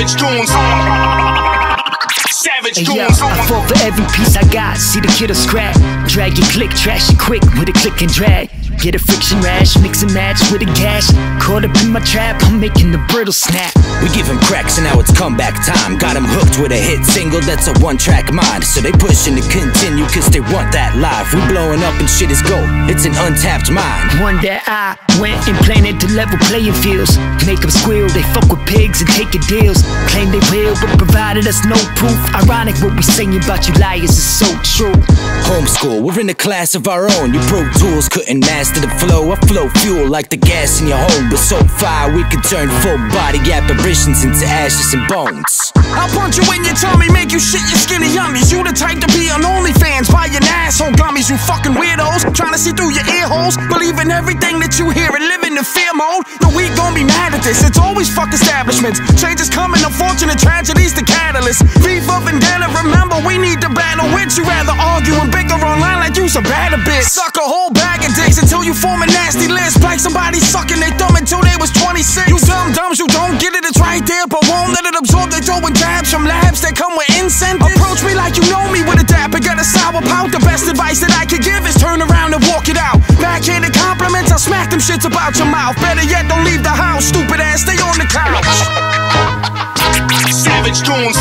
Savage tunes. Savage Hey, tunes. yo, I fought for every piece I got. See the kid or scrap. Drag your click, trash it quick with a click and drag. Get a friction rash, mix and match with a gash. Caught up in my trap, I'm making the brittle snap. We give him cracks and now it's comeback time. Got him hooked with a hit single that's a one-track mind. So they pushing to continue cause they want that live. We blowing up and shit is gold, it's an untapped mind. One that I went and planted to level playing fields. Make them squeal, they fuck with pigs and taking deals. Claim they will, but provided us no proof. Ironic what we saying about you liars is so true. Homeschool, we're in a class of our own. You Pro Tools couldn't master the flow. I flow fuel like the gas in your home. But so far we can turn full body apparitions into ashes and bones. I'll punch you in your tummy, make you shit your skinny yummies. You the type to be on OnlyFans, buying asshole gummies. You fucking weirdos, trying to see through your ear holes. Believe in everything that you hear and live in the fear mode. No, we gon' be mad at this, it's always fuck establishments. Change is coming, unfortunate tragedies the catalyst. Beef up and down, remember we need to battle with you. Rather argue and bicker online like you's a bad bitch. Suck a whole bag of dicks until you form a nasty list. Like somebody sucking their thumb until they was 26. You dumb-dumbs, you don't get it, it's right there, but won't let it absorb. They throwing jabs from labs that come with incentives. Approach me like you know me with a dap and get a sour pout. The best advice that I could give is turn around and walk it out. Backhanded compliments, I'll smack them shits about your mouth. Better yet, don't leave the house, stupid ass, stay on the couch. Savage tunes.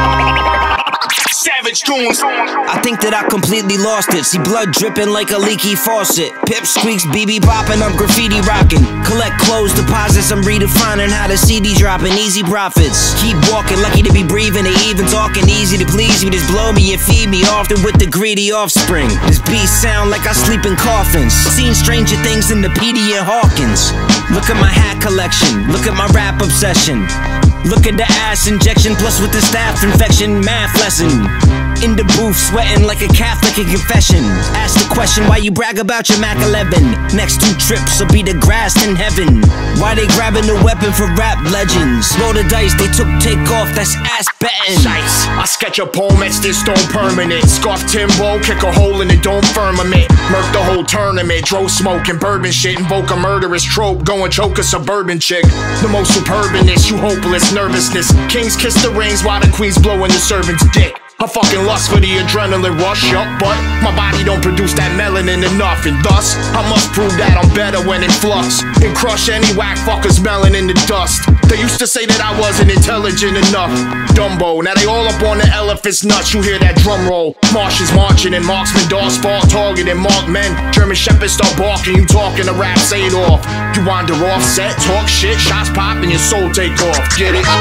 Savage tunes. I think that I completely lost it. See blood dripping like a leaky faucet. Pip squeaks, BB bopping, I'm graffiti rocking. Collect clothes deposits, I'm redefining how the CD dropping. Easy profits. Keep walking, lucky to be breathing. They even talking, easy to please you. Just blow me and feed me, often with the greedy offspring. This beat sound like I sleep in coffins. Seen stranger things than the PD and Hawkins. Look at my hat collection, look at my rap obsession. Look at the ass injection, plus with the staph infection, math lesson. In the booth, sweating like a Catholic in confession. Ask the question why you brag about your Mac 11. Next 2 trips will be the grass in heaven. Why they grabbing the weapon for rap legends? Roll the dice, they took take off, that's ass betting. Dice. I sketch a poem, etch this stone permanent. Scarf Timbo, kick a hole in the dome firmament. Murk the whole tournament, drove smoke and bourbon shit. Invoke a murderous trope, go and choke a suburban chick. The most superb in this, you hopeless nervousness. Kings kiss the rings while the queen's blowing the servant's dick. I fucking lust for the adrenaline rush, yup, but my body don't produce that melanin enough. And thus, I must prove that I'm better when in flux and crush any whack fuckers melon in the dust. They used to say that I wasn't intelligent enough. Dumbo, now they all up on the elephant's nuts. You hear that drum roll. Marshes marching and marksmen dogs fall targeting marked men. German shepherds start barking, you talking the rap, say it off. You wander off set, talk shit, shots pop and your soul take off. Get it?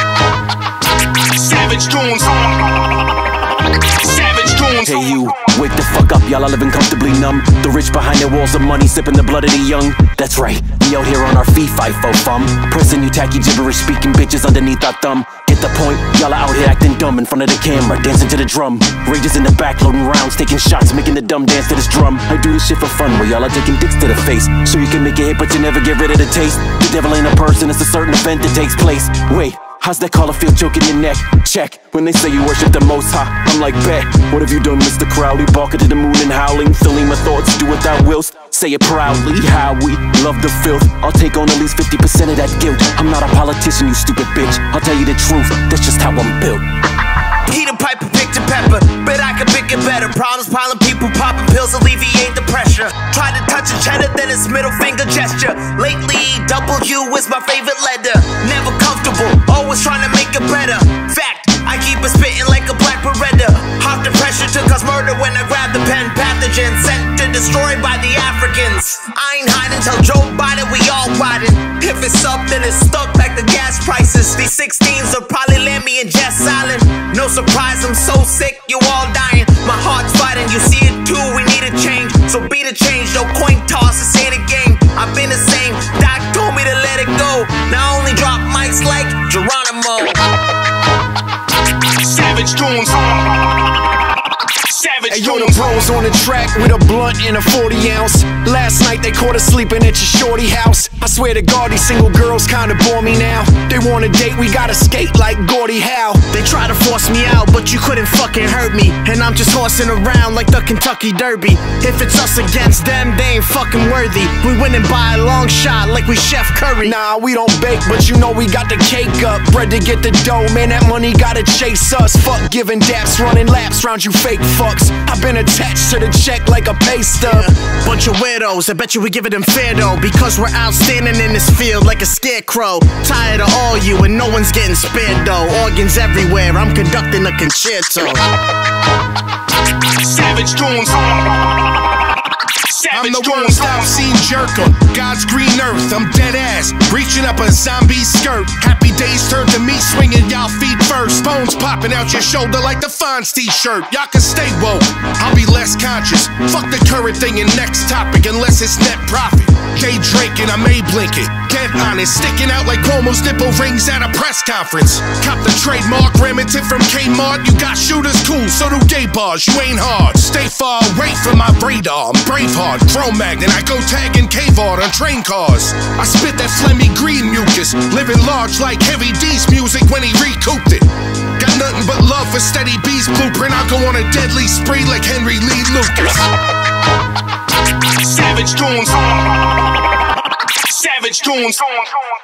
Savage tunes. Savage tunes. Hey you, wake the fuck up, y'all are living comfortably numb. The rich behind their walls of money, sipping the blood of the young. That's right, we out here on our feet, fight for fun. Pressing you tacky gibberish, speaking bitches underneath our thumb. Get the point, y'all are out here acting dumb in front of the camera, dancing to the drum. Rages in the back, loading rounds, taking shots, making the dumb dance to this drum. I do this shit for fun, where y'all are taking dicks to the face. So you can make a hit, but you never get rid of the taste. The devil ain't a person, it's a certain event that takes place. Wait, how's that collar feel choking your neck? Check, when they say you worship the most high, I'm like, bet. What have you done, Mr. Crowley? Barking to the moon and howling, filling my thoughts, do what thou willst. Say it proudly, how we love the filth. I'll take on at least 50% of that guilt. I'm not a politician, you stupid bitch. I'll tell you the truth, that's just how I'm built. Peter Piper picked a pepper, bet I could pick it better. Problems piling, people popping pills, alleviate the pressure. Try to touch a cheddar, then it's middle finger gesture. Lately, W is my favorite letter. Never comfortable, always trying to make it better. Fact, I keep it spitting like a black beretta. Hot the pressure to cause murder when I grab the pen. Pathogen sent to destroy by the Africans. I ain't hiding, tell Joe Biden we all riding. If it's up, then it's stuck like the gas prices. These 16s will probably land me in Jess Island. No surprise, I'm so sick, you all dying. My heart's fighting, you see it too, we need a change. So be the change, no coin toss, it's in a game. I've been the same, Doc told me to let it go. Now I only drop mics like Geronimo. Savage tunes. Hey yo, the bros on the track with a blunt and a 40 ounce. Last night they caught us sleeping at your shorty house. I swear to God, these single girls kinda bore me now. They want a date, we gotta skate like Gordie Howe. They try to force me out, but you couldn't fucking hurt me. And I'm just horsing around like the Kentucky Derby. If it's us against them, they ain't fucking worthy. We winning by a long shot like we Chef Curry. Nah, we don't bake, but you know we got the cake up. Bread to get the dough, man, that money gotta chase us. Fuck giving daps, running laps round you fake fucks. I've been attached to the check like a pay stub. Bunch of weirdos, I bet you we giving them fair though. Because we're outstanding in this field like a scarecrow. Tired of all you and no one's getting spared though. Organs everywhere, I'm conducting a concerto. Savage Goons. I'm the worst I've seen jerker. God's green earth, I'm dead ass, reaching up a zombie skirt. Happy days turn to me swinging y'all feet first. Bones popping out your shoulder like the Fonz t-shirt. Y'all can stay woke, I'll be less conscious. Fuck the current thing and next topic unless it's net profit. Day drinking, I may blink it. Dead honest, sticking out like Cuomo's nipple rings at a press conference. Cop the trademark, Remington from Kmart. You got shooters, cool, so do gay bars. You ain't hard, stay far away from my radar. I'm Braveheart, Cro-Magnon, I go tagging cave art on train cars. I spit that phlegmy green mucus, living large like Heavy D's music when he recouped it. Got nothing but love for Steady B's blueprint. I'll go on a deadly spree like Henry Lee Lucas. Savage Goons. Savage Goons.